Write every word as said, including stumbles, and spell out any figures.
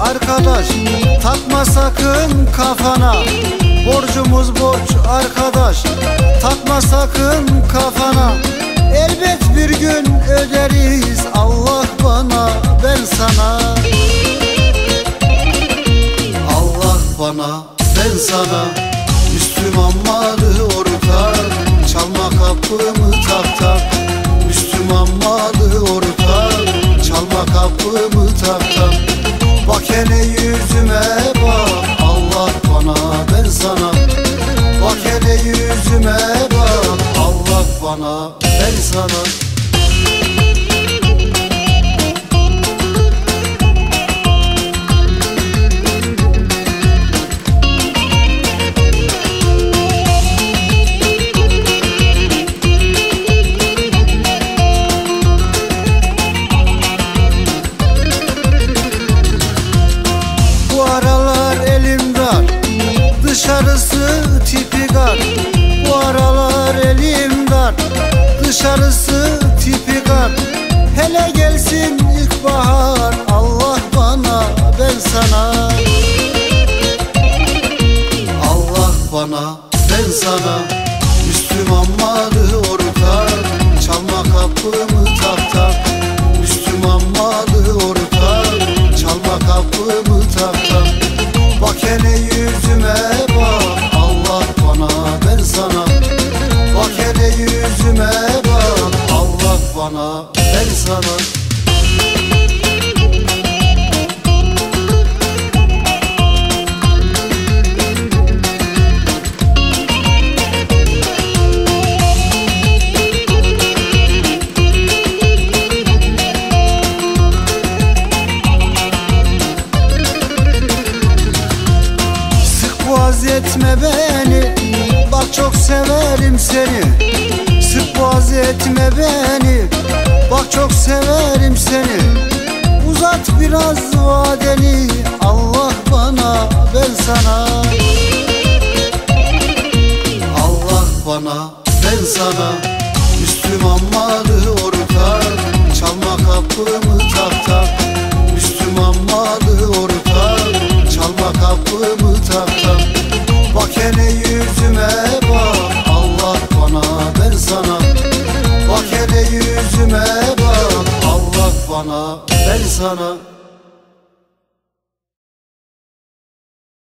arkadaş, takma sakın kafana. Borcumuz borç arkadaş, takma sakın kafana. Elbet bir gün öderiz, Allah bana ben sana. Allah bana ben sana. Müslüman malı ortak, çalma kapımı tak tak. Müslüman malı ortak, çalma kapımı tak tak. Bak hele yüzüme bak, Allah bana ben sana. Bak hele yüzüme bak, Allah bana ben sana. Dışarısı tipi gar, bu aralar elim dar. Dışarısı tipi gar, hele gelsin ilkbahar. Allah bana ben sana. Allah bana ben sana. Müslüman malı ortak, çalma kapımı tak tak. Müslüman malı ortak, çalma kapımı tak tak. Bak hele yüzüme bak, Allah bana ben sana. Bak hele yüzüme bak, Allah bana ben sana. Boğaz etme beni, bak çok severim seni. Sık boğaz etme beni, bak çok severim seni. Uzat biraz vadeni, Allah bana ben sana. Allah bana ben sana. Müslüman malı ortak, çalma kapımı tak tak. Müslüman malı ortak, çalma kapımı tak tak. Bak hele yüzüme bak, Allah bana ben sana. Bak hele yüzüme bak, Allah bana ben sana.